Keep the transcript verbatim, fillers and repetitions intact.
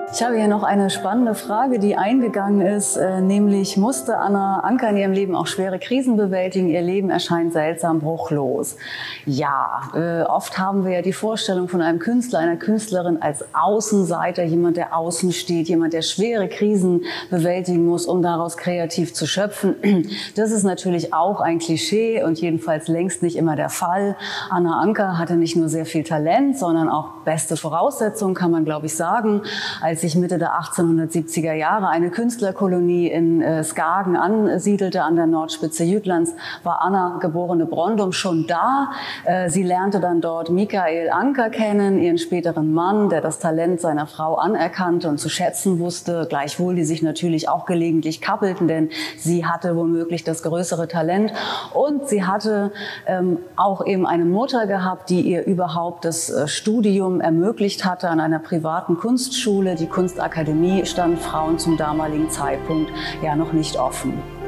Ich habe hier noch eine spannende Frage, die eingegangen ist, äh, nämlich musste Anna Anker in ihrem Leben auch schwere Krisen bewältigen? Ihr Leben erscheint seltsam bruchlos. Ja, äh, oft haben wir ja die Vorstellung von einem Künstler, einer Künstlerin als Außenseiter, jemand, der außen steht, jemand, der schwere Krisen bewältigen muss, um daraus kreativ zu schöpfen. Das ist natürlich auch ein Klischee und jedenfalls längst nicht immer der Fall. Anna Anker hatte nicht nur sehr viel Talent, sondern auch beste Voraussetzungen, kann man glaube ich sagen. Als sich Mitte der achtzehnhundertsiebziger Jahre eine Künstlerkolonie in äh, Skagen ansiedelte, an der Nordspitze Jütlands, war Anna, geborene Brondum, schon da. Äh, sie lernte dann dort Michael Anker kennen, ihren späteren Mann, der das Talent seiner Frau anerkannte und zu schätzen wusste, gleichwohl die sich natürlich auch gelegentlich kappelten, denn sie hatte womöglich das größere Talent und sie hatte ähm, auch eben eine Mutter gehabt, die ihr überhaupt das äh, Studium ermöglicht hatte an einer privaten Kunstschule. Die Kunstakademie stand Frauen zum damaligen Zeitpunkt ja noch nicht offen.